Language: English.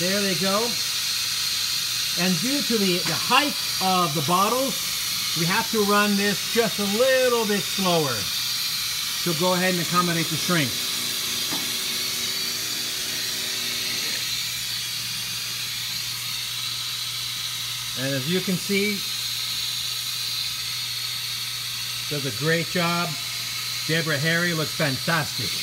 There they go. And due to the height of the bottles, we have to run this just a little bit slower. So go ahead and accommodate the shrink. And as you can see, does a great job. Deborah Harry looks fantastic.